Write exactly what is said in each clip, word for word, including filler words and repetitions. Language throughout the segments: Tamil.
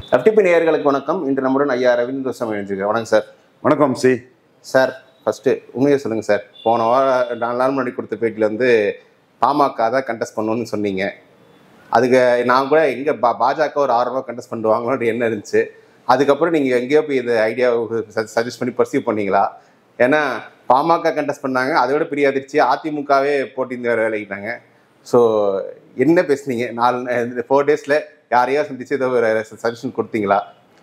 எஃப்டிபி நேயர்களுக்கு வணக்கம். இன்று நம்முடன் ஐயா ரவீந்திர சாமி இணைஞ்சிருக்கார். வணக்கம் சார். வணக்கம் சி சார். ஃபர்ஸ்ட் உண்மையை சொல்லுங்க சார். போன வாரம் நாலு நாள் முன்னாடி கொடுத்த பேட்டியில் வந்து பாமக தான் கண்டெஸ்ட் பண்ணணும்னு சொன்னீங்க. அதுக்கு நான் கூட எங்கே பா பாஜக ஒரு ஆறு ரூபா கண்டெஸ்ட் பண்ணுவாங்களோட என்ன இருந்துச்சு. அதுக்கப்புறம் நீங்கள் எங்கேயோ போய் இந்த ஐடியா சஜஸ்ட் பண்ணி பர்சீவ் பண்ணீங்களா? ஏன்னா பாமக கண்டெஸ்ட் பண்ணாங்க, அதை விட பெரிய அதிர்ச்சி அதிமுகவே போட்டி விளையிட்டாங்க. ஸோ என்ன பேசுனீங்க? நாலு ஃபோர் டேஸில் யாரையா சந்திச்சு ஏதோ ஒரு சஜஷன் கொடுத்தீங்களா?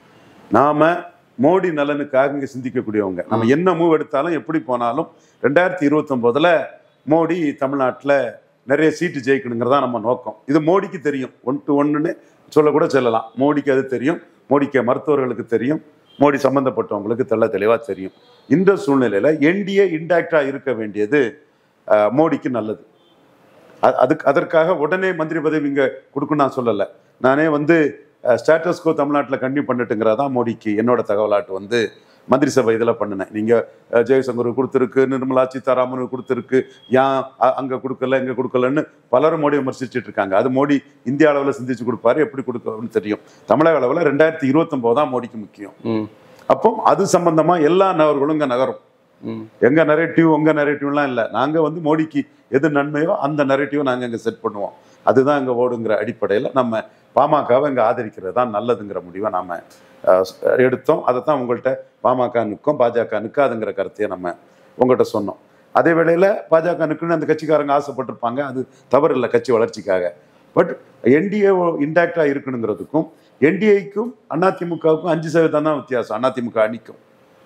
நாம மோடி நலனுக்காக இங்கே சிந்திக்கக்கூடியவங்க. நம்ம என்ன மூவ் எடுத்தாலும் எப்படி போனாலும் ரெண்டாயிரத்தி இருபத்தி ஒன்பதுல மோடி தமிழ்நாட்டில் நிறைய சீட்டு ஜெயிக்கணுங்கிறதா நம்ம நோக்கம். இது மோடிக்கு தெரியும். ஒன் டு ஒன்னுன்னு சொல்லக்கூட சொல்லலாம். மோடிக்கு அது தெரியும், மோடிக்கு மருத்துவர்களுக்கு தெரியும், மோடி சம்பந்தப்பட்டவங்களுக்கு தெள்ள தெளிவாக தெரியும். இந்த சூழ்நிலையில் என்டிஏ இன்டாக்டா இருக்க வேண்டியது மோடிக்கு நல்லது. அதுக்கு அதற்காக உடனே மந்திரி பதவி இங்கே கொடுக்குன்னு நான் சொல்லலை. நானே வந்து ஸ்டேட்டஸ்கோ தமிழ்நாட்டில் கண்டினியூ பண்ணிட்டுங்கிறதான் மோடிக்கு என்னோட தகவலாட்டு வந்து மந்திரி சபை இதில் பண்ணினேன். நீங்கள் ஜெயசங்கருக்கு கொடுத்துருக்கு, நிர்மலா சீதாராமனுக்கு கொடுத்துருக்கு, ஏன் அங்கே கொடுக்கல இங்கே கொடுக்கலன்னு பலரும் மோடி விமர்சிச்சுட்டு இருக்காங்க. அது மோடி இந்திய அளவில் சிந்திச்சு கொடுப்பாரு, எப்படி கொடுக்கணும்னு தெரியும். தமிழக அளவில் ரெண்டாயிரத்தி இருபத்தி ஒன்பது தான் மோடிக்கு முக்கியம். அப்போ அது சம்பந்தமா எல்லா நகர்களும் இங்கே நகரும். எங்க நரேட்டிவ் உங்க நரேட்டிவ்லாம் இல்லை. நாங்க வந்து மோடிக்கு எது நன்மையோ அந்த நரேட்டிவ் நாங்க இங்க செட் பண்ணுவோம். அதுதான் இங்க ஓடுங்கிற அடிப்படையில் நம்ம பாமகவை இங்க ஆதரிக்கிறது தான் நல்லதுங்கிற முடிவை நாம எடுத்தோம். அதை தான் உங்கள்கிட்ட பாமக நிற்கும், பாஜக நிற்காதுங்கிற கருத்தையை நம்ம உங்கள்கிட்ட சொன்னோம். அதே வேளையில பாஜக நிற்குன்னு அந்த கட்சிக்காரங்க ஆசைப்பட்டிருப்பாங்க. அது தவறு இல்லை கட்சி வளர்ச்சிக்காக. பட் என்டிஏ இன்டாக்டா இருக்கணுங்கிறதுக்கும் என்டிஏக்கும் அதிமுகவுக்கும் அஞ்சு சதவீதம் தான் வித்தியாசம். அதிமுக அணிக்கும்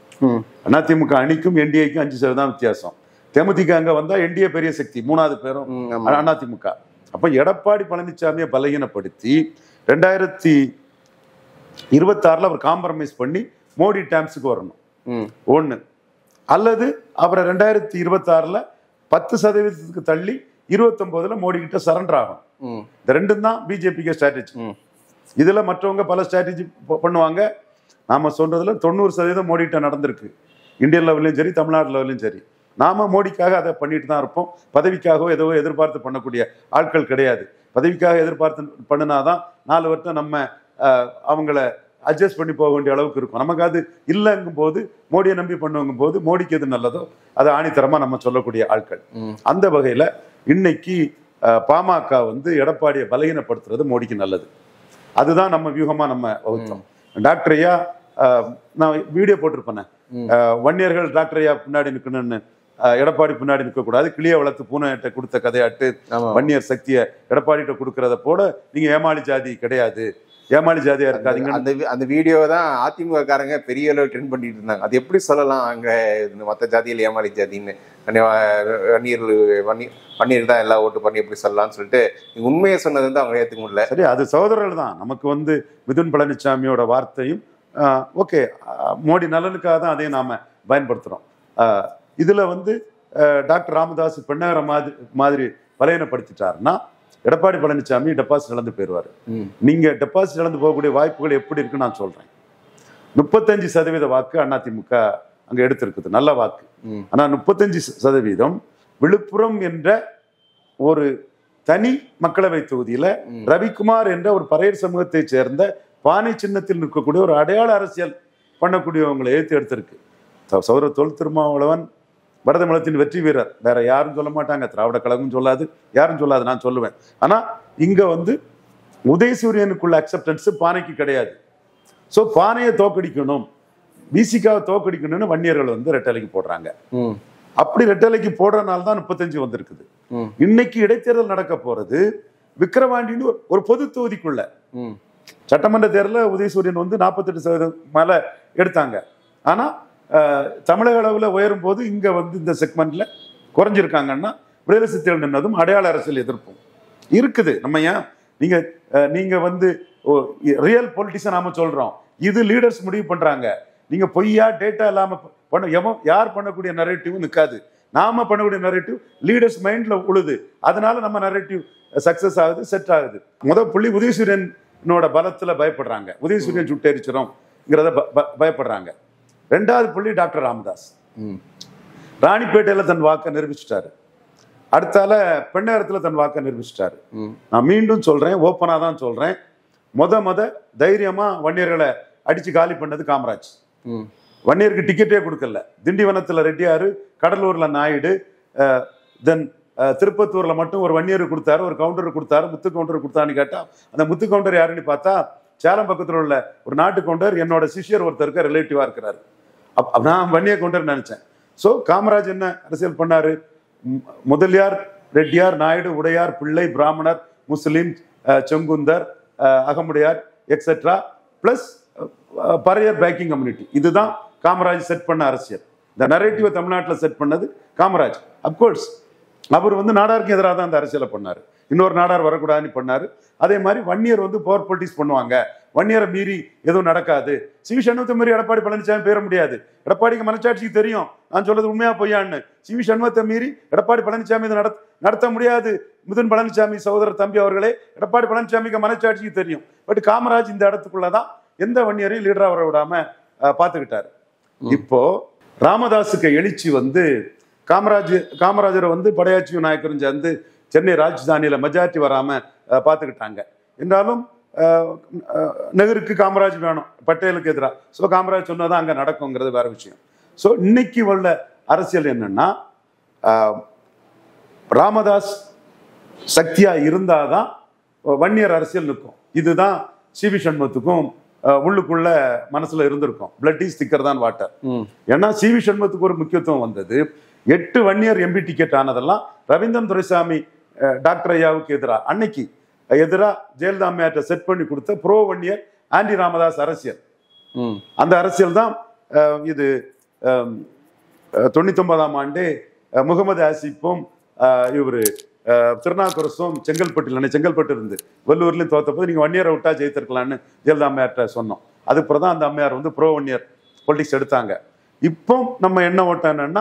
அதிமுக அணிக்கும் என்டிஏக்கும் அஞ்சு சதவீதம் வித்தியாசம். தேமுதிக அங்க வந்தா என்டிஏ பெரிய சக்தி, மூணாவது பேரும் அதிமுக. அப்ப எடப்பாடி பழனிசாமியை பலகீனப்படுத்தி ரெண்டாயிரத்தி இருபத்தி ஆறுல அவர் காம்ப்ரமைஸ் பண்ணி மோடி டேம்ஸுக்கு வரணும் ஒண்ணு, அல்லது அவரை ரெண்டாயிரத்தி இருபத்தி ஆறுல பத்து சதவீதத்துக்கு தள்ளி இருபத்தி ஒன்பதுல மோடி கிட்ட சரண்டர் ஆகும். இந்த ரெண்டும் தான் பிஜேபிக்கு ஸ்ட்ராட்டஜி. இதுல மற்றவங்க பல ஸ்ட்ராட்டஜி பண்ணுவாங்க. நாம சொல்றதுல தொண்ணூறு சதவீதம் மோடிட்ட நடந்திருக்கு. இந்தியன் லெவல்லையும் சரி, தமிழ்நாடு லெவல்லையும் சரி. நாம மோடிக்காக அதை பண்ணிட்டு தான் இருப்போம். பதவிக்காகவோ ஏதோ எதிர்பார்த்து பண்ணக்கூடிய ஆட்கள் கிடையாது. பதவிக்காக எதிர்பார்த்து பண்ணினாதான் நாலு வருஷம் நம்ம அவங்கள அட்ஜஸ்ட் பண்ணி போக வேண்டிய அளவுக்கு இருக்கும். நமக்கு அது இல்லைங்கும் போது, மோடியை நம்பி பண்ணுவங்கும் போது மோடிக்கு எது நல்லதோ அதை ஆணித்தரமா நம்ம சொல்லக்கூடிய ஆட்கள். அந்த வகையில இன்னைக்கு பாமக வந்து எடப்பாடியை பலகீனப்படுத்துறது மோடிக்கு நல்லது. அதுதான் நம்ம வியூகமா நம்ம வகுத்தோம். டாக்டர் ஐயா நான் வீடியோ போட்டிருப்பேன். வன்னியர்கள் டாக்டர் ஐயா பின்னாடி நிற்கணும்னு, எடப்பாடி பின்னாடி நிற்க கூடாது. கிளிய வளர்த்து பூனைகிட்ட கொடுத்த கதையாட்டு வன்னியர் சக்தியை எடப்பாடிகிட்ட கொடுக்கறத போல நீங்க ஏமாளி ஜாதி கிடையாது, ஏமாளி ஜாதியா இருக்காதீங்க. அந்த அந்த வீடியோ தான் அதிமுக காரங்க பெரிய அளவு ட்ரெண்ட் பண்ணிட்டு இருந்தாங்க. அது எப்படி சொல்லலாம் அங்க மற்ற ஜாதியில் ஏமாளி ஜாதின்னு? வன்னியர் வன்னியர் வன்னியர் தான் எல்லா ஓட்டு பண்ணி எப்படி சொல்லலாம்னு சொல்லிட்டு உண்மையை சொன்னது வந்து அவங்க ஏற்றுக்க முடியல. சரி, அது சகோதரர்கள் தான். நமக்கு வந்து மிதுன் பழனிசாமியோட வார்த்தையும் ஓகே, மோடி நலனுக்காக தான் அதையும் நாம பயன்படுத்துறோம். இதுல வந்து டாக்டர் ராமதாஸ் பெண்ணகர மாதிரி மாதிரி பலையனப்படுத்திட்டாருன்னா எடப்பாடி பழனிசாமி டெபாசிட் இழந்து போயிடுவாரு. நீங்க டெபாசிட் இழந்து போகக்கூடிய வாய்ப்புகள் எப்படி இருக்குன்னு நான் சொல்றேன். முப்பத்தஞ்சு சதவீத வாக்கு அதிமுக அங்க எடுத்திருக்குது, நல்ல வாக்கு. ஆனா முப்பத்தஞ்சு சதவீதம் விழுப்புரம் என்ற ஒரு தனி மக்களவை தொகுதியில ரவிக்குமார் என்ற ஒரு பறையர் சமூகத்தை சேர்ந்த பானை சின்னத்தில் நிற்கக்கூடிய ஒரு அடையாள அரசியல் பண்ணக்கூடியவங்களை ஏற்றி எடுத்திருக்கு. சௌர தொல் திருமாவளவன் வடதமிழத்தின் வெற்றி வீரர், வேற யாரும் சொல்ல மாட்டாங்க, திராவிட கழகம் சொல்லாது, யாரும் சொல்லாது, நான் சொல்லுவேன். ஆனா இங்க வந்து உதயசூரியனுக்குள்ள அக்செப்டன்ஸ் பானைக்கு கிடையாது. ஸோ பானையை தோக்கடிக்கணும், பிசிகாவை தோக்கடிக்கணும்னு வன்னியர்கள் வந்து ரெட்டலைக்கு போடுறாங்க. அப்படி ரெட்டலைக்கு போடுறதுனால தான் முப்பத்தஞ்சு வந்திருக்குது. இன்னைக்கு இடைத்தேர்தல் நடக்க போறது விக்கிரவாண்டின்னு ஒரு பொது தொகுதிக்குள்ள. சட்டமன்ற தேர்தலில் உதயசூரியன் வந்து நாற்பத்தெட்டு சதவீதம் மேல எடுத்தாங்க. ஆனா தமிழக அளவில் உயரும் போது இங்க வந்து இந்த செக்மெண்ட்ல குறைஞ்சிருக்காங்கன்னா விடுதலை சிறுத்தைகள் நின்றதும் அடையாள அரசியல் எதிர்ப்பும் இருக்குது. நம்ம ஏன் நீங்க நீங்க வந்து ரியல் பொலிட்டிஷியன் நாம சொல்றோம், இது லீடர்ஸ் முடிவு பண்றாங்க. நீங்க பொய்யா டேட்டா இல்லாம பண்ண எவோ யார் பண்ணக்கூடிய நரேட்டிவ் நிற்காது. நாம பண்ணக்கூடிய நரேட்டிவ் லீடர்ஸ் மைண்ட்ல உழுது. அதனால நம்ம நரேட்டிவ் சக்சஸ் ஆகுது, செட் ஆகுது. முதல் புள்ளி உதயசூரியனோட பலத்துல பயப்படுறாங்க, உதயசூரியன் சுட்டெரிச்சிரும்ங்கிறத பயப்படுறாங்க. ரெண்டாவது புள்ளி டாக்டர் ராமதாஸ் ராணிப்பேட்டையில தன் வாக்கை நிரூபிச்சுட்டாரு. அடுத்தால பெண்ணகரத்துல தன் வாக்கை நிரூபிச்சுட்டாரு. நான் மீண்டும் சொல்றேன், ஓப்பனா தான் சொல்றேன், மொத மொத தைரியமா வன்னியர்களை அடிச்சு காலி பண்ணது காமராஜ். வன்னியருக்கு டிக்கெட்டே கொடுக்கல. திண்டிவனத்துல ரெட்டியாரு, கடலூர்ல நாயுடு, தென் திருப்பத்தூர்ல மட்டும் ஒரு வன்னியர் கொடுத்தாரு, ஒரு கவுண்டர் கொடுத்தாரு. முத்து கவுண்டர் கொடுத்தான்னு கேட்டா அந்த முத்து கவுண்டர் யாருன்னு பார்த்தா சேலம் பக்கத்துல உள்ள ஒரு நாட்டு கவுண்டர், என்னோட சிஷியர் ஒருத்தருக்கு ரிலேட்டிவா இருக்கிறாரு. அப் நான் வன்னிய கவுண்டர் நினைச்சேன். ஸோ காமராஜ் என்ன அரசியல் பண்ணாரு? முதலியார், ரெட்டியார், நாயுடு, உடையார், பிள்ளை, பிராமணர், முஸ்லிம், செங்குந்தர், அகமுடையார் எக்ஸெட்ரா பிளஸ் பறையர் பேக்கிங் கம்யூனிட்டி. இதுதான் காமராஜ் செட் பண்ண அரசியல். இந்த நரேட்டிவை தமிழ்நாட்டில் செட் பண்ணது காமராஜ். அப்கோர்ஸ் அவர் வந்து நாடாருக்கு எதிராக தான் அந்த அரசியலை பண்ணாரு. இன்னொரு நாடார் வரக்கூடாதுன்னு பண்ணாரு. அதே மாதிரி வன்னியர் வந்து பவர் பொலிட்டிக்ஸ் பண்ணுவாங்க, வன்னியரை மீறி எதுவும் நடக்காது. சிவி சண்முகத்தை மீறி எடப்பாடி பழனிசாமி பேர முடியாது. எடப்பாடிக்கு மனச்சாட்சிக்கு தெரியும் நான் சொல்றது உண்மையா பொய்யான்னு. சிவி சண்முகத்தை மீறி எடப்பாடி பழனிசாமி இதை நட நடத்த முடியாது. மிதுன் பழனிசாமி சகோதரர் தம்பி அவர்களே, எடப்பாடி பழனிசாமிக்கு மனச்சாட்சிக்கு தெரியும். பட் காமராஜ் இந்த இடத்துக்குள்ளதான் எந்த வன்னியரையும் லீடரா வர விடாம பார்த்துக்கிட்டாரு. இப்போ ராமதாஸுக்கு எழுச்சி வந்து காமராஜ் காமராஜரை வந்து படையாட்சி நாயக்கரும் சேர்ந்து சென்னை ராஜதானியில மெஜாரிட்டி வராம பார்த்துக்கிட்டாங்க. என்றாலும் நெஹ்ருக்கு காமராஜ் வேணும், பட்டேலுக்கு எதிராக. ஸோ காமராஜ் சொன்னதான் அங்கே நடக்குங்கிறது வேற விஷயம். ஸோ இன்னைக்கு உள்ள அரசியல் என்னன்னா, ராமதாஸ் சக்தியா இருந்தாதான் வன்னியர் அரசியல் நிற்கும். இதுதான் சிவி சண்முகத்துக்கும் உள்ளுக்குள்ள மனசுல இருந்திருக்கும். பிளட் இஸ் திக்கர் தான் வாட்டர். ஏன்னா சிவி சண்முகத்துக்கு ஒரு முக்கியத்துவம் வந்தது. எட்டு வன்னியர் எம்பி டிக்கெட் ஆனதெல்லாம் ரவீந்திரன் துரைசாமி டாக்டர் ஐயாவுக்கு எதிராக அன்னைக்கு எதிராக ஜெயலலிதா அம்மையார்ட்ட செட் பண்ணி கொடுத்த ப்ரோ வன்னியர் ஆண்டி ராமதாஸ் அரசியல். அந்த அரசியல் தான் இது தொண்ணூத்தி ஒன்பதாம் ஆண்டு முகமது ஆசிப்பும் இவரு திருநாவுக்கரசும் செங்கல்பட்டு செங்கல்பட்டு இருந்து வெள்ளூர்லயும் தோத்தப்போது நீங்க வன்னியரை விட்டா ஜெயித்திருக்கலான்னு ஜெயலலிதா அம்மையார்ட்ட சொன்னோம். அதுக்கப்புறம் தான் அந்த அம்மையார் வந்து ப்ரோ வன்னியர் பொலிட்டிக்ஸ் எடுத்தாங்க. இப்போ நம்ம என்ன ஓட்டம் என்னன்னா,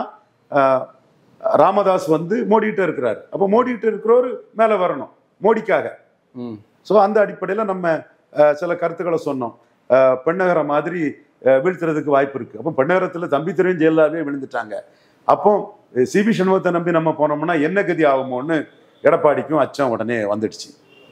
ராமதாஸ் வந்து மோடிக்கிட்ட இருக்கிறாரு. அப்போ மோடிக்கிட்ட இருக்கிறவரு மேல வரணும் மோடிக்காக. ஸோ அந்த அடிப்படையில் நம்ம சில கருத்துக்களை சொன்னோம். பெண்ணகர மாதிரி வீழ்த்துறதுக்கு வாய்ப்பு இருக்கு. அப்போ பெண்ணகரத்தில் தம்பி திரையும் ஜெயலலிதாவே விழுந்துட்டாங்க. அப்போ சிவி சண்முகத்தை நம்பி நம்ம போனோம்னா என்ன கதி ஆகுமோன்னு எடப்பாடிக்கும் அச்சம் உடனே வந்துடுச்சு.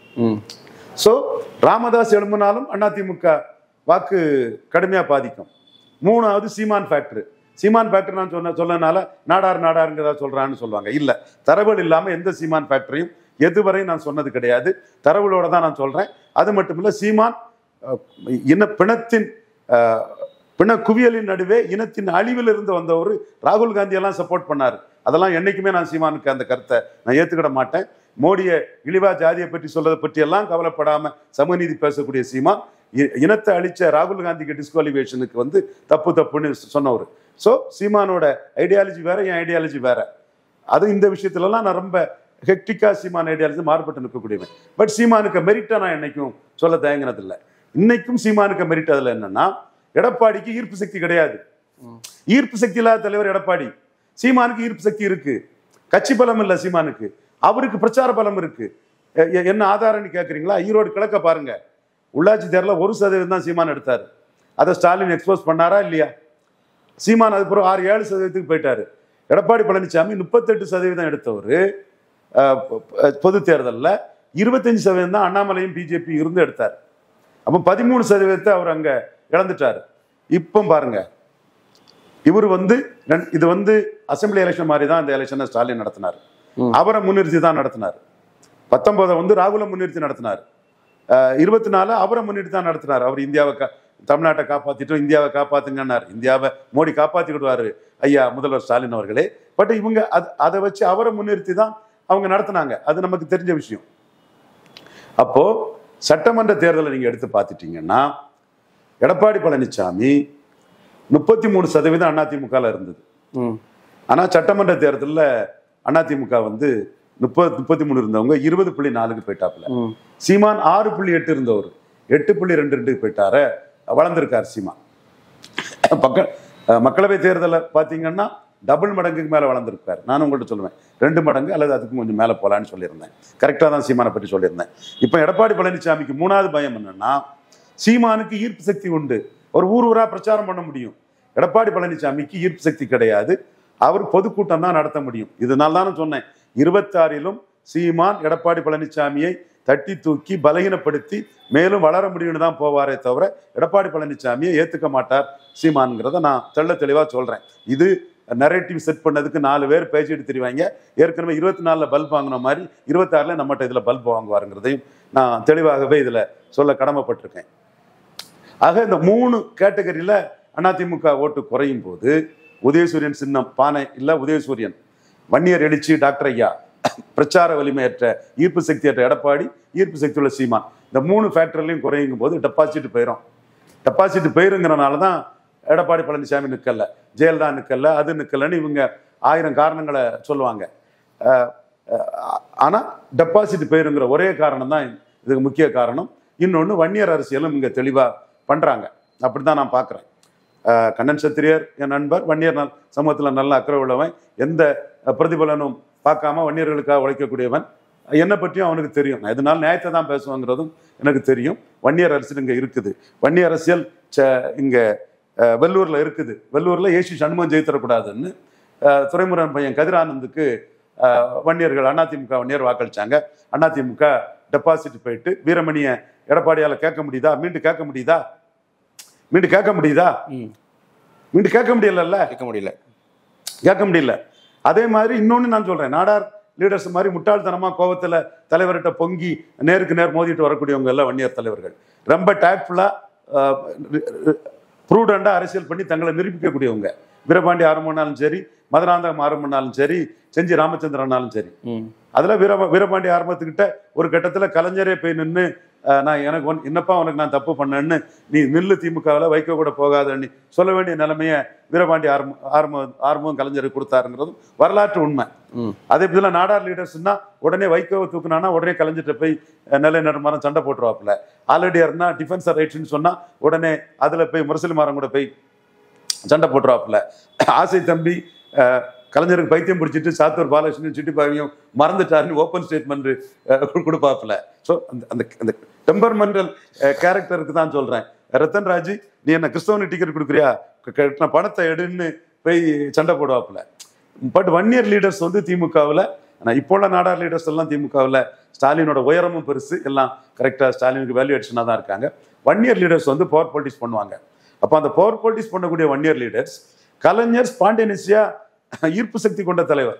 ஸோ ராமதாஸ் எழும்பினாலும் அதிமுக வாக்கு கடுமையா பாதிக்கும். மூணாவது சீமான் ஃபேக்டர். சீமான் ஃபேக்டர் நான் சொன்ன சொல்லனால நாடார் நாடாருங்கிறதா சொல்றான்னு சொல்லுவாங்க. இல்ல, தரவுகள் இல்லாம எந்த சீமான் ஃபேக்டரையும் எதுவரை நான் சொன்னது கிடையாது. தரவுகளோட தான் நான் சொல்றேன். அது மட்டும் இல்ல, சீமான் இன பிணத்தின் பிண குவியலின் நடுவே இனத்தின் அழிவில் இருந்து வந்தவர். ராகுல் காந்தி எல்லாம் சப்போர்ட் பண்ணாரு. அதெல்லாம் என்னைக்குமே நான் சீமானுக்கு அந்த கருத்தை நான் ஏத்துக்கிட மாட்டேன். மோடியை இழிவா ஜாதியை பற்றி சொல்றதை பற்றி எல்லாம் கவலைப்படாம சமநீதி பேசக்கூடிய சீமான் இனத்தை அழிச்ச ராகுல் காந்திக்கு டிஸ்குவாலிஃபிகேஷனுக்கு வந்து தப்பு தப்புன்னு சொன்னவர். ஸோ சீமானோட ஐடியாலஜி வேற, என் ஐடியாலஜி வேற. அது இந்த விஷயத்துலலாம் நான் ரொம்ப ஹெக்டிக்கா சீமான் ஐடியாலஜி மாறுபட்டு நிற்கக்கூடியவன். பட் சீமானுக்கு மெரிட்டா நான் என்னைக்கும் சொல்ல தயங்கினதில்லை. இன்னைக்கும் சீமானுக்கு மெரிட் அதுல என்னன்னா, எடப்பாடிக்கு ஈர்ப்பு சக்தி கிடையாது. ஈர்ப்பு சக்தி இல்லாத தலைவர் எடப்பாடி. சீமானுக்கு ஈர்ப்பு சக்தி இருக்கு. கட்சி பலம் இல்லை சீமானுக்கு, அவருக்கு பிரச்சார பலம் இருக்கு. என்ன ஆதாரம்னு கேட்குறீங்களா? ஈரோடு கிழக்க பாருங்க, உள்ளாட்சி தேர்தலில் ஒரு சதவீதம் தான் சீமான் எடுத்தாரு. அதை ஸ்டாலின் எக்ஸ்போஸ் பண்ணாரா இல்லையா? சீமான் அதுக்கப்புறம் ஆறு ஏழு சதவீதத்துக்கு போயிட்டாரு. எடப்பாடி பழனிசாமி முப்பத்தெட்டு சதவீதம் எடுத்தவர். பொது தேர்தலில் இருபத்தஞ்சு சதவீதம் தான் அண்ணாமலையும் பிஜேபி இருந்து எடுத்தார். அப்போ பதிமூணு சதவீதத்தை அவர் அங்க இழந்துட்டாரு. இப்போ பாருங்க, இவர் வந்து இது வந்து அசம்பிளி எலெக்ஷன் மாதிரி தான் இந்த எலெக்ஷனை ஸ்டாலின் நடத்தினார். அவரை முன்னிறுத்தி தான் நடத்தினார். பத்தொன்பதை வந்து ராகுலை முன்னிறுத்தி நடத்தினார். இருபத்தி நாலு அவரை முன்னிறுத்தி தான் நடத்தினார். அவர் இந்தியாவை தமிழ்நாட்டை காப்பாத்திட்டோம், இந்தியாவை காப்பாத்துங்கன்னார். இந்தியாவை மோடி காப்பாத்திக்கிடுவாரு ஐயா முதல்வர் ஸ்டாலின் அவர்களே. பட் இவங்க அதை வச்சு அவரை முன்னிறுத்தி தான் அவங்க நடத்தினாங்க. அது நமக்கு தெரிஞ்ச விஷயம். அப்போ சட்டமன்ற தேர்தலை நீங்க எடுத்து பார்த்துட்டீங்கன்னா, எடப்பாடி பழனிசாமி முப்பத்தி மூணு சதவீதம் அதிமுக இருந்தது. ஆனா சட்டமன்ற தேர்தலில் அதிமுக வந்து முப்பது முப்பத்தி மூணு இருந்தவங்க இருபது புள்ளி நாலுக்கு போயிட்டாப்புல. சீமான் ஆறு புள்ளி எட்டு இருந்தவர் எட்டு புள்ளி ரெண்டு ரெண்டுக்கு போயிட்டார, வளர்ந்திருக்காரு சீமான். பக்க மக்களவை தேர்தலை பார்த்தீங்கன்னா டபுள் மடங்குக்கு மேலே வளர்ந்துருக்காரு. நான் உங்கள்கிட்ட சொல்லுவேன் ரெண்டு மடங்கு அல்லது அதுக்கு கொஞ்சம் மேலே போகலான்னு சொல்லியிருந்தேன். கரெக்டாக தான் சீமானை பற்றி சொல்லியிருந்தேன். இப்போ எடப்பாடி பழனிசாமிக்கு மூணாவது பயம் என்னன்னா, சீமானுக்கு ஈர்ப்பு சக்தி உண்டு, ஒரு ஊர் ஊரா பிரச்சாரம் பண்ண முடியும். எடப்பாடி பழனிசாமிக்கு ஈர்ப்பு சக்தி கிடையாது. அவர் பொதுக்கூட்டம் தான் நடத்த முடியும். இதனால தான் சொன்னேன், இருபத்தாறிலும் சீமான் எடப்பாடி பழனிசாமியை தட்டி தூக்கி பலகீனப்படுத்தி மேலும் வளர முடியும்னு தான் போவாரே தவிர எடப்பாடி பழனிசாமியை ஏற்றுக்க மாட்டார் சீமான்ங்கிறத நான் தெள்ள தெளிவாக சொல்கிறேன். இது நரேட்டிவ் செட் பண்ணதுக்கு நாலு பேர் பேசிட்டு தெரிவாங்க. ஏற்கனவே இருபத்தி நாலில் பல்ப் வாங்கின மாதிரி இருபத்தாறில் நம்மகிட்ட இதில் பல்ப் வாங்குவாருங்கிறதையும் நான் தெளிவாகவே இதில் சொல்ல கடமைப்பட்டிருக்கேன். ஆக இந்த மூணு கேட்டகரியில் அதிமுக ஓட்டு குறையும் போது உதயசூரியன் சின்னம் பானை இல்லை, உதயசூரியன் வன்னியர் எழுச்சி டாக்டர் ஐயா, பிரச்சார வலிமையற்ற ஈர்ப்பு சக்தியற்ற எடப்பாடி, ஈர்ப்பு சக்தி உள்ள சீமான், இந்த மூணு ஃபேக்டர்லையும் குறையும் போது டெபாசிட் போயிடும். டெபாசிட் போயிருங்கிறனால தான் எடப்பாடி பழனிசாமி நிற்கல, ஜெயலலிதா நிற்கல, அது நிற்கலன்னு இவங்க ஆயிரம் காரணங்களை சொல்லுவாங்க. ஆனால் டெபாசிட் போயிருங்கிற ஒரே காரணம் தான் இதுக்கு முக்கிய காரணம். இன்னொன்று வன்னியர் அரசியலும் இங்கே தெளிவாக பண்ணுறாங்க. அப்படி தான் நான் பார்க்குறேன். கண்ணன் சத்திரியர் என் நண்பர், வன்னியர் நல் சமூகத்தில் நல்ல அக்கறை உள்ளவன், எந்த பிரதிபலனும் பார்க்காம வன்னியர்களுக்காக உழைக்கக்கூடியவன். என்னை பற்றியும் அவனுக்கு தெரியும். நான் எதனால நியாயத்தை தான் பேசுவாங்கிறதும் எனக்கு தெரியும். வன்னியர் அரசியல் இங்கே இருக்குது. வன்னியர் அரசியல் இங்கே வெள்ளூரில் இருக்குது. வெள்ளூரில் ஏசி சண்முகம் ஜெயித்தரக்கூடாதுன்னு துறைமுருகன் பையன் கதிரானந்துக்கு வன்னியர்கள் அதிமுக வன்னியர் வாக்களிச்சாங்க. அதிமுக டெபாசிட் போயிட்டு வீரமணியை எடப்பாடியால் கேட்க முடியுதா? மீண்டும் கேட்க முடியுதா? மீண்டும் கேட்க முடியுதா? மீண்டும் கேட்க முடியல கேட்க முடியல கேட்க முடியல அதே மாதிரி இன்னொன்று நான் சொல்றேன், நாடார் லீடர்ஸ் மாதிரி முட்டாள்தனமா கோவத்தில் தலைவர்கிட்ட பொங்கி நேருக்கு நேர் மோதிட்டு வரக்கூடியவங்க எல்லாம் வன்னியர் தலைவர்கள். ரொம்ப டேக்ட்ஃபுல்லா ப்ரூடண்டா அரசியல் பண்ணி தங்களை நிரூபிக்கக்கூடியவங்க. வீரபாண்டி ஆரம்பம்னாலும் சரி, மதுராந்தகம் ஆரம்பம்னாலும் சரி, செஞ்சி ராமச்சந்திரனாலும் சரி. அதுல வீர வீரபாண்டி ஆரம்பத்துக்கிட்ட ஒரு கட்டத்துல கலைஞரே போய் நின்று நான் எனக்கு ஒன் என்னப்பா உனக்கு நான் தப்பு பண்ணேன்னு, நீ நில்லு திமுகவில் வைக்க கூட போகாதன்னு சொல்ல வேண்டிய நிலைமையை வீரபாண்டி ஆரம்ப ஆரம்ப ஆரம்பம் கலைஞருக்கு கொடுத்தாருங்கிறதும் வரலாற்று உண்மை. அதே போல நாடார் லீடர்ஸ்னா உடனே வைகோவை தூக்குனானா உடனே கலைஞர்கிட்ட போய் நிலை நடுமாறம் சண்டை போட்டுருவாப்புல. ஆல்ரெடி யாருன்னா டிஃபென்ஸ் ரைட்ஸ்ன்னு சொன்னா உடனே அதுல போய் முரசலிமாரம் கூட போய் சண்டை போட்டுருவாப்புல. ஆசை தம்பி கலைஞருக்கு பைத்தியம் பிடிச்சிட்டு சாத்தூர் பாலகிருஷ்ணன் சிட்டிபாவையும் மறந்துட்டாருன்னு ஓப்பன் ஸ்டேட்மெண்ட் கொடுப்பாப்புல. ஸோ அந்த அந்த அந்த டெம்பர்மெண்டல் கேரக்டருக்கு தான் சொல்றேன். ரத்தன் ராஜ், நீ என்ன கிறிஸ்தவனு டிக்கெட் கொடுக்குறியா, கட்டின பணத்தை எடுன்னு போய் சண்டை போடுவாப்புல. பட் வன்னியர் லீடர்ஸ் வந்து திமுகவில், ஆனால் இப்போ உள்ள நாடார் லீடர்ஸ் எல்லாம் திமுகவில் ஸ்டாலினோட உயரமும் பெருசு, எல்லாம் கரெக்டாக ஸ்டாலினுக்கு வேல்யூவேஷனாக தான் இருக்காங்க. வன்னியர் லீடர்ஸ் வந்து பவர் பாலிட்டிக்ஸ் பண்ணுவாங்க. அப்போ அந்த பவர் பாலிட்டிக்ஸ் பண்ணக்கூடிய வன்னியர் லீடர்ஸ், கலைஞர் ஸ்பான்டேனியஸா ஈர்ப்பு சக்தி கொண்ட தலைவர்.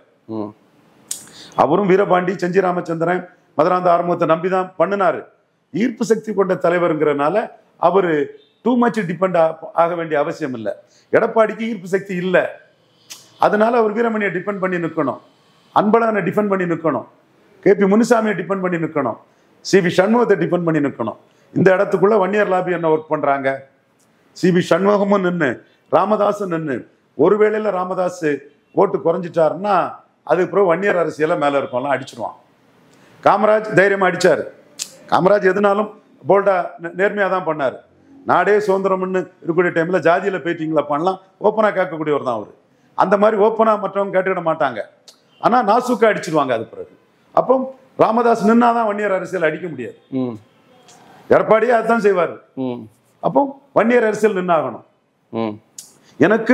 அவரும் வீரபாண்டி, செஞ்சி ராமச்சந்திரன், மதுராந்த ஆரம்பத்தை நம்பிதான் பண்ணினாரு. ஈர்ப்பு சக்தி கொண்ட தலைவருங்கிறனால அவரு டூ மச் டிபெண்ட் ஆக வேண்டிய அவசியம் இல்லை. எடப்பாடிக்கு ஈர்ப்பு சக்தி இல்லை, அதனால அவர் வீரமணியை டிபெண்ட் பண்ணி நிற்கணும், அன்பழகனை டிபெண்ட் பண்ணி நிற்கணும், கே பி முனுசாமியை டிபெண்ட் பண்ணி நிற்கணும், சி வி சண்முகத்தை டிபெண்ட் பண்ணி நிற்கணும். இந்த இடத்துக்குள்ள வன்னியர் லாபி என்ன ஒர்க் பண்றாங்க? சி வி சண்முகமும் நின்று, ராமதாசும் நின்று, ஒருவேளையில ராமதாஸ் ஓட்டு குறைஞ்சிட்டாருன்னா அதுக்கப்புறம் வன்னியர் அரசியல மேல இருக்கோம்லாம் அடிச்சிருவான். காமராஜ் தைரியமா அடிச்சாரு. காமராஜ் எதுனாலும் போல்டா நேர்மையா தான் பண்ணாரு. நாடே சுதந்திரம்னு இருக்கக்கூடிய டைம்ல ஜாதியில போயிட்டீங்களா பண்ணலாம் ஓப்பனா கேட்கக்கூடியவர் தான் அவரு. அந்த மாதிரி ஓப்பனா மற்றவங்க கேட்டுக்கிட மாட்டாங்க. ஆனா நாசுக்கா அடிச்சிருவாங்க அது பிறகு. அப்போ ராமதாஸ் நின்னாதான் வன்னியர் அரசியல் அடிக்க முடியாது. எடப்பாடியே அதுதான் செய்வாரு. அப்போ வன்னியர் அரசியல் நின்னாகணும். எனக்கு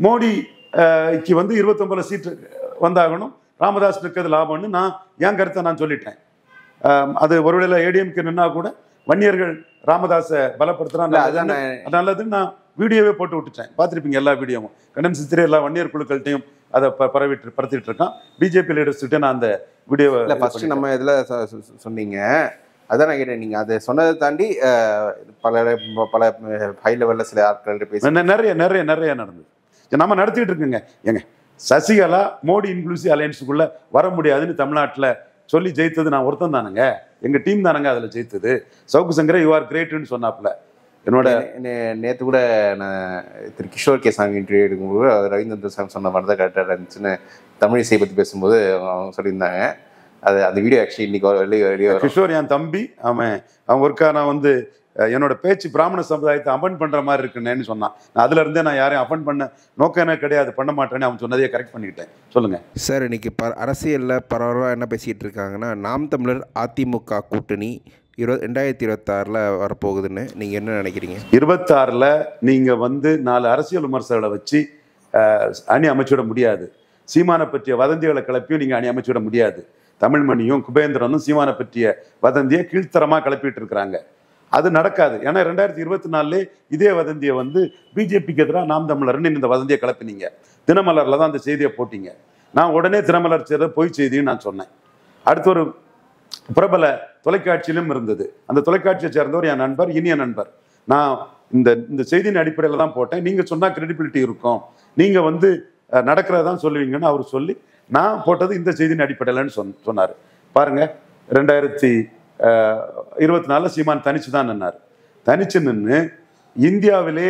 மோடிக்கு வந்து இருபத்தி ஒன்பதுல சீட்டு வந்தாகணும், ராமதாஸ் நிற்கிறது லாபம்னு நான் என் கருத்தை நான் சொல்லிட்டேன். அது ஒருவேளை ஏடிஎம்கே நின்னா கூட வன்னியர்கள் ராமதாஸை பலப்படுத்துறாங்க நல்லதுன்னு நான் வீடியோவே போட்டு விட்டுட்டேன். பார்த்துருப்பீங்க எல்லா வீடியோவும். கண்ணன் சித்திரை எல்லா வன்னியர் குழுக்கள்கிட்டையும் அதை பரவிட்டு பரத்திட்டு இருக்கான். பிஜேபி லீடர்ஸ்கிட்ட நான் அந்த வீடியோவை ஃபர்ஸ்ட் நம்ம இதில் சொன்னீங்க, அதான் நான் கேட்டேன். நீங்கள் அதை சொன்னதை தாண்டி பல பல ஹை லெவலில் சில ஆட்கள் பேசி நிறைய நிறைய நிறைய நடந்தது. நம்ம நடத்திட்டு இருக்குங்க. ஏங்க சசிகலா மோடி இன்க்ளூசிவ் அலையன்ஸுக்குள்ள வர முடியாதுன்னு தமிழ்நாட்டில் சொல்லி ஜெயித்தது நான் ஒருத்தன் தானுங்க, எங்க டீம் தானுங்க அதில் ஜெயித்தது. சவுக்கு சங்கரை யூ ஆர் கிரேட்னு சொன்னாப்புல. என்னோட நேற்று கூட நான் திரு கிஷோர் கே சாமி இன்டர்வியூ எடுக்கும்போது ரவீந்திர சாமி சொன்ன மாதிரி தான் கரெக்டாக இருந்துச்சுன்னு தமிழிசை பற்றி பேசும்போது அவங்க சொல்லியிருந்தாங்க. அது அந்த வீடியோ ஆக்சுவலி இன்னைக்கு வெளியே வெளியே கிஷோர் என் தம்பி, அவன் அவன் ஒருக்கா நான் வந்து என்னோட பேச்சு பிராமண சமுதாயத்தை அஃபண்ட் பண்ற மாதிரி இருக்குன்னு சொன்னான். நான் அதுல இருந்தே நான் யாரையும் அஃபண்ட் பண்ண நோக்கம் என்ன கிடையாது, பண்ண மாட்டேன்னு அவன் சொன்னதையே கரெக்ட் பண்ணிக்கிட்டேன். சொல்லுங்க சார். இன்னைக்கு ப அரசியலில் பரவலாக என்ன பேசிகிட்டு இருக்காங்கன்னா, நாம் தமிழர் அதிமுக கூட்டணி இரு ரெண்டாயிரத்தி இருபத்தாறில் வரப்போகுதுன்னு நீங்கள் என்ன நினைக்கிறீங்க? இருபத்தாறில் நீங்கள் வந்து நாலு அரசியல் விமர்சகங்களை வச்சு அணி அமைச்சுவிட முடியாது. சீமானை பற்றிய வதந்திகளை கிளப்பியும் நீங்கள் அணி அமைச்சுவிட முடியாது. தமிழ்மணியும் குபேந்திரனும் சீமானை பற்றிய வதந்தியை கீழ்த்தரமா கிளப்பிட்டு இருக்கிறாங்க. அது நடக்காது. ஏன்னா ரெண்டாயிரத்தி இருபத்தி நாலுலே இதே வதந்தியை வந்து பிஜேபிக்கு எதிராக நாம் தமிழர்னு இந்த வதந்தியை கிளப்பினீங்க. தினமலர்ல தான் அந்த செய்தியை போட்டீங்க. நான் உடனே தினமலர் செய்த பொய் செய்தின்னு நான் சொன்னேன். அடுத்து ஒரு பிரபல தொலைக்காட்சியிலும் இருந்தது. அந்த தொலைக்காட்சியை சேர்ந்தவர் என் நண்பர், இனிய நண்பர். நான் இந்த இந்த செய்தியின் அடிப்படையில் தான் போட்டேன். நீங்க சொன்னா கிரெடிபிலிட்டி இருக்கும், நீங்க வந்து நடக்கிறதான் சொல்லுவீங்கன்னு அவர் சொல்லி நான் போட்டது இந்த செய்தியின் அடிப்படையில்னு சொன் சொன்னார் பாருங்க. ரெண்டாயிரத்தி இருபத்தி நாலுல சீமான் தனிச்சு தான் நின்னார். தனிச்சு நின்று இந்தியாவிலே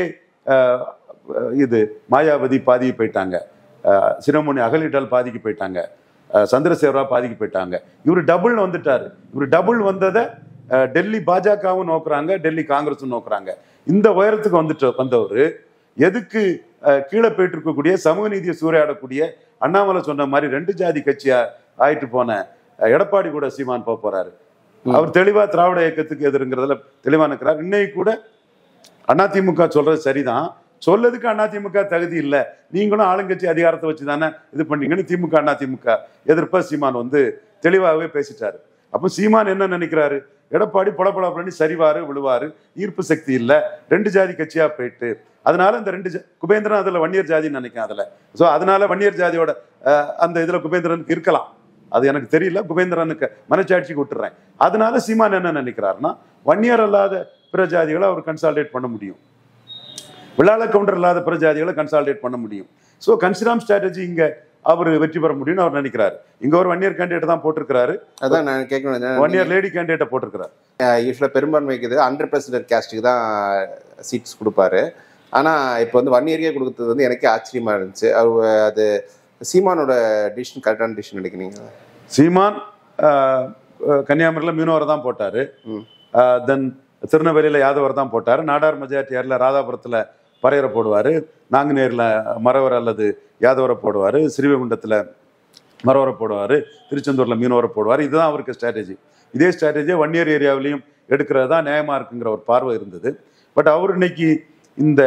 இது மாயாவதி பாதிக்கு போயிட்டாங்க, சிரோமணி அகலிட்டால் பாதிக்கு போயிட்டாங்க, சந்திரசேகரா பாதிக்கு போயிட்டாங்க. இவர் டபுள் வந்துட்டாரு. இவர் டபுள் வந்ததை டெல்லி பாஜகவும் நோக்குறாங்க, டெல்லி காங்கிரஸும் நோக்குறாங்க. இந்த உயரத்துக்கு வந்துட்டு வந்தவர் எதுக்கு கீழே போயிட்டு இருக்கக்கூடிய சமூக நீதியை சூறையாடக்கூடிய அண்ணாமலை சொன்ன மாதிரி ரெண்டு ஜாதி கட்சியா ஆயிட்டு போன எடப்பாடி கூட சீமான் போக போறாரு. அவர் தெளிவா திராவிட இயக்கத்துக்கு எதிர்ங்கிறதுல தெளிவா இருக்கிறார். இன்னைக்கு கூட அதிமுக சொல்றது சரிதான், சொல்லதுக்கு அதிமுக தகுதி இல்லை, நீங்களும் ஆளுங்கட்சி அதிகாரத்தை வச்சு தானே இது பண்ணீங்கன்னு திமுக அதிமுக எதிர்ப்ப சீமான் வந்து தெளிவாகவே பேசிட்டாரு. அப்போ சீமான் என்ன நினைக்கிறாரு, எடப்பாடி படப்பட பண்ணி சரிவாரு விழுவாரு, ஈர்ப்பு சக்தி இல்லை, ரெண்டு ஜாதி கட்சியா போயிட்டு அதனால இந்த ரெண்டு குபேந்திரன் அதுல வன்னியர் ஜாதின்னு நினைக்கிறேன் அதுல. ஸோ அதனால வன்னியர் ஜாதியோட அந்த இதுல குபேந்திரனுக்கு இருக்கலாம், அது எனக்கு தெரியல, குபேந்திரனுக்கு மனச்சாட்சிக்கு விட்டுறேன். அதனால சீமான் என்ன நினைக்கிறாருன்னா வன்னியர் அல்லாத பிற ஜாதிகளை அவர் கன்சால்டேட் பண்ண முடியும், விழால கவுண்டர் இல்லாத பிற ஜாதிகளை கன்சால்டேட் பண்ண முடியும். ஸோ கன்சிராம் ஸ்ட்ராட்டஜி இங்க அவர் வெற்றி பெற முடியும்னு அவர் நினைக்கிறாரு. இங்க ஒரு வன்னியர் கேண்டிடேட் தான் போட்டிருக்காரு. அதான் நான் கேட்கணும், வன்னியர் லேடி கேண்டிடேட்டை போட்டிருக்கிறார். யூஸ்வலா பெரும்பான்மைக்கு ஹண்ட்ரட் பர்சன்ட் கேஸ்டுக்கு தான் சீட்ஸ் கொடுப்பாரு. ஆனா இப்போ வந்து வன்னியருக்கே கொடுத்தது வந்து எனக்கே ஆச்சரியமா இருந்துச்சு. அவர் அது சீமானோட டிசிஷன் கரெக்டான டிசிஷன் நினைக்கிறீங்க? சீமான் கன்னியாகுமரியில் மீனவரை தான் போட்டாரு, தென் திருநெல்வேலியில் யாதவர் தான் போட்டாரு, நாடார் மெஜாரிட்டியாரில் ராதாபுரத்தில் பறையரை போடுவார், நாங்குநேரில் மறவர் அல்லது யாதவரை போடுவார், ஸ்ரீவைகுண்டத்தில் மறவரை போடுவார், திருச்செந்தூரில் மீனவரை போடுவார். இதுதான் அவருக்கு ஸ்ட்ராட்டஜி. இதே ஸ்ட்ராட்டஜியை வன்னியர் ஏரியாவிலையும் எடுக்கிறது தான் நியாயமாக இருக்குங்கிற ஒரு பார்வை இருந்தது. பட் அவர் இன்னைக்கு இந்த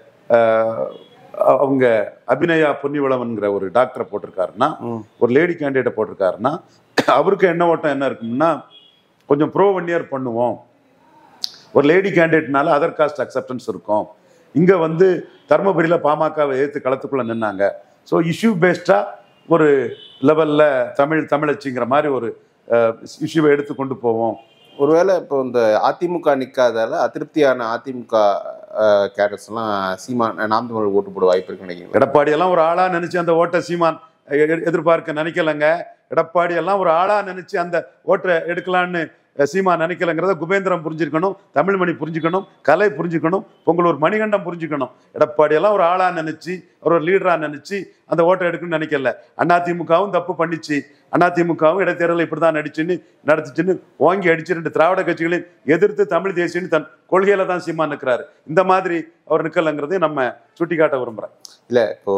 அவங்க அபிநயா பொன்னிவளவன்கிற ஒரு டாக்டரை போட்டிருக்காருன்னா, ஒரு லேடி கேண்டிடேட்டை போட்டிருக்காருன்னா, அவருக்கு என்ன ஓட்டம் என்ன இருக்கும்னா கொஞ்சம் ப்ரோ வன்னியர் பண்ணுவோம், ஒரு லேடி கேண்டிடேட்னால அதர் காஸ்ட் அக்செப்டன்ஸ் இருக்கும். இங்கே வந்து தர்மபுரியில் பாமகவை எதிர்த்து களத்துக்குள்ளே நின்னாங்க. ஸோ இஷ்யூ பேஸ்டாக ஒரு லெவலில் தமிழ் தமிழச்சிங்கிற மாதிரி ஒரு இஷ்யூவை எடுத்து கொண்டு போவோம். ஒருவேளை இப்போ இந்த அதிமுக நிற்காதால அதிருப்தியான அதிமுக கேடர்ஸ்லாம் சீமான் நாம் தமிழ் ஓட்டு போட வாய்ப்பு இருக்கு நினைக்கிறேன். எடப்பாடி எல்லாம் ஒரு ஆளா நினைச்சு அந்த ஓட்டை சீமான் எதிர்பார்க்க நினைக்கலங்க. எடப்பாடி எல்லாம் ஒரு ஆளா நினைச்சு அந்த ஓட்டை எடுக்கலான்னு சீமா நினைக்கலங்கிறத குபேந்திரம் புரிஞ்சுக்கணும், தமிழ்மணி புரிஞ்சுக்கணும், கலை புரிஞ்சுக்கணும், பொங்கலூர் மணிகண்டம் புரிஞ்சுக்கணும். எடப்பாடி எல்லாம் ஒரு ஆளா நினைச்சு அவர் ஒரு லீடரா நினைச்சு அந்த ஓட்டை எடுக்கணும்னு நினைக்கல. அதிமுகவும் தப்பு பண்ணிச்சு, அதிமுகவும் இடைத்தேர்தலை இப்படிதான் நடிச்சுன்னு நடத்துச்சுன்னு ஓங்கி அடிச்சு ரெண்டு திராவிட கட்சிகளையும் எதிர்த்து தமிழ் தேசியன்னு தன் கொள்கையில தான் சீமா நிற்கிறாரு. இந்த மாதிரி அவர் நிற்கலங்கிறதே நம்ம சுட்டி காட்ட விரும்புறேன். இல்ல இப்போ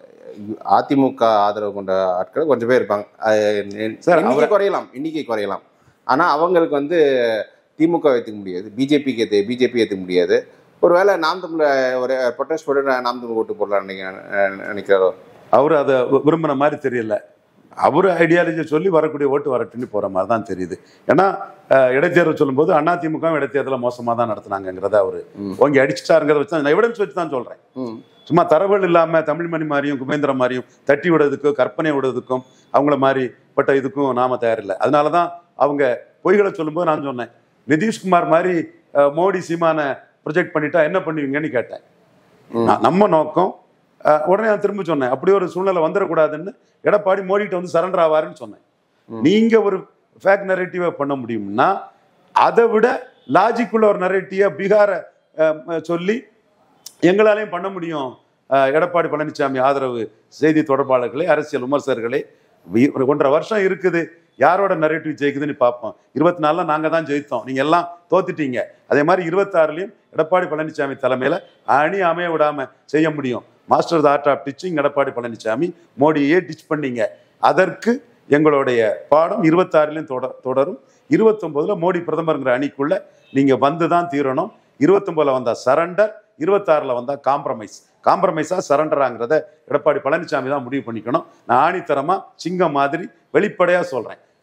அதிமுக ஆதரவு கொண்ட ஆட்கள் கொஞ்சம் பேர் இருப்பாங்க, எண்ணிக்கை குறையலாம் எண்ணிக்கை குறையலாம் ஆனால் அவங்களுக்கு வந்து திமுக ஏற்றுக்க முடியாது, பிஜேபிக்கு ஏற்று பிஜேபி ஏற்றுக்க முடியாது. ஒருவேளை நாம் தமிழ் ஒரு ப்ரொட்டஸ்ட் போட்டு நாம் தமிழ் ஓட்டு போடலாம் நினைக்கிறாரோ? அவர் அதை விரும்பின மாதிரி தெரியல. அவர் ஐடியாலஜியை சொல்லி வரக்கூடிய ஓட்டு வரட்டுன்னு போகிற மாதிரி தான் தெரியுது. ஏன்னா இடைத்தேர்தல் சொல்லும்போது அதிமுக இடைத்தேர்தலை மோசமாக தான் நடத்துனாங்கிறத அவர் ஓங்கி அடிச்சுட்டாருங்கிறத வச்சு நான் எவிடன்ஸ் வச்சு தான் சொல்கிறேன். சும்மா தரவுகள் இல்லாமல் தமிழ்மணி மாதிரியும் குபேந்திரம் மாதிரியும் தட்டி விடுறதுக்கும் கற்பனை விடுறதுக்கும் அவங்கள மாதிரி பட்ட இதுக்கும் நாம தயாரில்லை. அதனால தான் அவங்க பொய்களை சொல்லும்போது நான் சொன்னேன், நிதிஷ்குமார் மாதிரி மோடி சீமான ப்ரொஜெக்ட் பண்ணிட்டா என்ன பண்ணுவீங்கன்னு கேட்டேன். நம்ம நோக்கம் உடனே நான் திரும்ப சொன்னேன், அப்படி ஒரு சூழ்நிலை வந்துடக்கூடாதுன்னு எடப்பாடி மோடிகிட்ட வந்து சரண்டர் ஆவாருன்னு சொன்னேன். நீங்க ஒரு ஃபேக் நரேட்டிவை பண்ண முடியும்னா அதை விட லாஜிக்குள்ள ஒரு நரேட்டிவை பீகாரை சொல்லி எங்களாலையும் பண்ண முடியும். எடப்பாடி பழனிசாமி ஆதரவு செய்தி தொடர்பாளர்களே, அரசியல் விமர்சகர்களே, ஒன்றரை வருஷம் இருக்குது, யாரோட நரேட்டிவ் ஜெயிக்குதுன்னு பார்ப்போம். இருபத்தி நாலுல நாங்க தான் ஜெயித்தோம், நீங்க எல்லாம் தோத்துட்டீங்க. அதே மாதிரி இருபத்தி ஆறுலயும் எடப்பாடி பழனிசாமி தலைமையில அணி அமைய விடாம செய்ய முடியும். Master the art of ditching Edappadi Palaniswami, மோடியே டிச் பண்ணீங்க. அதற்கு எங்களுடைய பாடம் இருபத்தி ஆறுலயும் தொடர் தொடரும் இருபத்தி ஒன்பதுல மோடி பிரதமருங்கிற அணிக்குள்ள நீங்க வந்துதான் தீரணும். இருபத்தி ஒன்பதுல வந்தா சரண்டர், இருபத்தி ஆறுல வந்தா காம்ப்ரமைஸ். காம்ப்ரமைஸா சரண்டராங்கிறத எடப்பாடி பழனிசாமி தான் முடிவு பண்ணிக்கணும். நான் ஆணித்தரமா சிங்கம் மாதிரி வெளிப்படையா சொல்றேன்.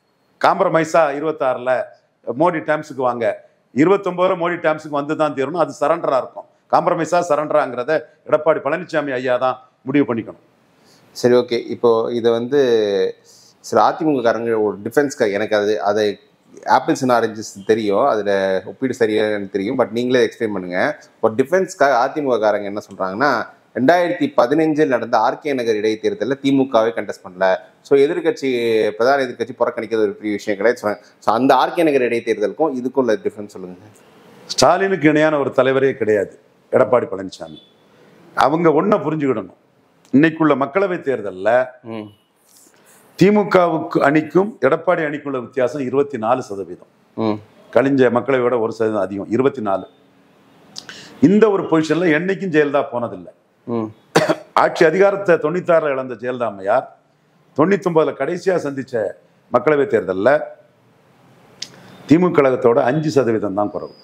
காம்ப்ரமைஸா இருபத்தாறுல மோடி டேர்ம்ஸுக்கு வாங்க, இருபத்தொன்பதுல மோடி டேர்ம்ஸுக்கு வந்து தான் தீரணும், அது சரண்டரா இருக்கும். காம்ப்ரமைஸா சரண்டராங்கிறத எடப்பாடி பழனிசாமி ஐயா தான் முடிவு பண்ணிக்கணும். சரி, ஓகே. இப்போ இதை வந்து சில அதிமுக காரங்க ஒரு டிஃபென்ஸ்க்காக, எனக்கு அது அதை ஆப்பிள்ஸ் அண்ட் ஆரஞ்சஸ் தெரியும், அதில் ஒப்பீடு சரியாக எனக்கு தெரியும், பட் நீங்களே எக்ஸ்பிளைன் பண்ணுங்கள். ஒரு டிஃபென்ஸ்க்காக அதிமுக காரங்க என்ன சொல்கிறாங்கன்னா, ரெண்டாயிரத்தி பதினஞ்சில் நடந்த ஆர்கே நகர் இடைத்தேர்தலில் திமுகவே கண்டெஸ்ட் பண்ணல, ஸோ எதிர்கட்சி பிரதான எதிர்கட்சி புறக்கணிக்கிறது ஒரு பெரிய விஷயம் கிடையாது சொல்கிறாங்க. ஸோ அந்த ஆர்கே நகர் இடைத்தேர்தலுக்கும் இதுக்கும் உள்ள டிஃபரன்ஸ் சொல்லுங்கள். ஸ்டாலினுக்கு இணையான ஒரு தலைவரே கிடையாது எடப்பாடி பழனிசாமி. அவங்க ஒன்றை புரிஞ்சுக்கிடணும், இன்னைக்குள்ள மக்களவை தேர்தலில் திமுகவுக்கு அணிக்கும் எடப்பாடி அணிக்குள்ள வித்தியாசம் இருபத்தி நாலு சதவீதம். கழிஞ்ச மக்களவையோட ஒரு சதவீதம் அதிகம், இருபத்தி நாலு. இந்த ஒரு பொசிஷன்ல என்னைக்கும் ஜெயலலிதா போனதில்லை. ஆட்சி அதிகாரத்தை தொண்ணூத்தி ஆறுல இழந்த ஜெயலலிதா அம்மையார் தொண்ணூத்தி ஒன்பதுல கடைசியா சந்திச்ச மக்களவை தேர்தலில் திமுக கழகத்தோட அஞ்சு சதவீதம் தான் குறைவு.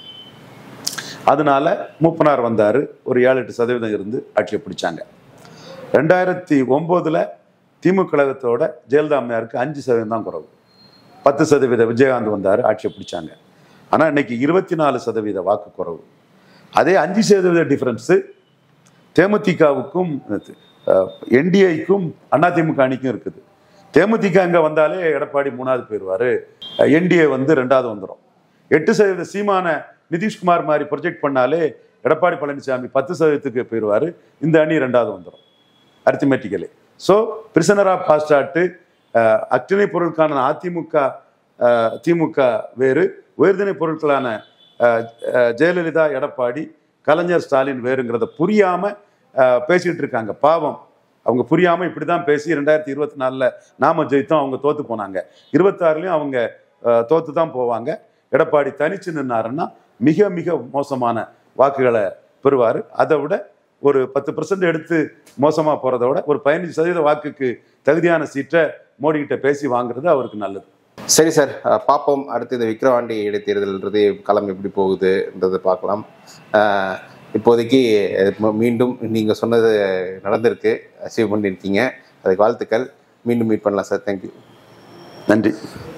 அதனால மூப்பனார் வந்தாரு, ஒரு ஏழு எட்டு சதவீதம் இருந்து ஆட்சியை பிடிச்சாங்க. ரெண்டாயிரத்தி ஒன்பதுல திமுக கழகத்தோட ஜெயலலிதா அம்மையாருக்கு அஞ்சு சதவீதம் தான் குறைவு, பத்து சதவீத விஜயகாந்த் வந்தாரு, ஆட்சியை பிடிச்சாங்க. ஆனா இன்னைக்கு இருபத்தி நாலு சதவீத வாக்கு குறைவு. அதே அஞ்சு சதவீத டிஃபரன்ஸு தேமுதிகவுக்கும் என்டிஏக்கும் அதிமுக அணிக்கும் இருக்குது. தேமுதிக அங்கே வந்தாலே எடப்பாடி மூணாவது போயிடுவாரு, என்டிஏ வந்து ரெண்டாவது வந்துடும். எட்டு சதவீத சீமான நிதிஷ்குமார் மாதிரி ப்ரொஜெக்ட் பண்ணாலே எடப்பாடி பழனிசாமி பத்து சதவீதத்துக்கு போயிடுவாரு, இந்த அணி ரெண்டாவது வந்துடும் அரித்மெட்டிக்கலி. ஸோ பிரிசனர் ஆஃப் பாஸ்டாட்டு அக்டினை பொருட்களான அதிமுக திமுக வேறு, உயர்திணை பொருட்களான ஜெயலலிதா எடப்பாடி கலைஞர் ஸ்டாலின் வேறுங்கிறத புரியாம பேசிட்டு இருக்காங்க. பாவம், அவங்க புரியாம இப்படிதான் பேசி ரெண்டாயிரத்தி இருபத்தி நாலுல நாம ஜெயித்தோம், அவங்க தோத்து போனாங்க. இருபத்தி ஆறுலயும் அவங்க தோத்து தான் போவாங்க. எடப்பாடி தனிச்சு நின்னாருன்னா மிக மிக மோசமான வாக்குகளை பெறுவாரு. அதை விட ஒரு பத்து பர்சன்ட் எடுத்து மோசமா போறதை விட ஒரு பதினஞ்சு சதவீத வாக்குக்கு தகுதியான சீட்டை மோடி கிட்ட பேசி வாங்குறது அவருக்கு நல்லது. சரி சார், பார்ப்போம். அடுத்து இந்த விக்கிரவாண்டி இடைத்தேர்தல்ன்றது களம் எப்படி போகுதுன்றதை பார்க்கலாம். இப்போதைக்கு மீண்டும் நீங்கள் சொன்னது நடந்திருக்கு, அச்சீவ் பண்ணியிருக்கீங்க, அதுக்கு வாழ்த்துக்கள். மீண்டும் மீட் பண்ணலாம் சார். தேங்க்யூ. நன்றி.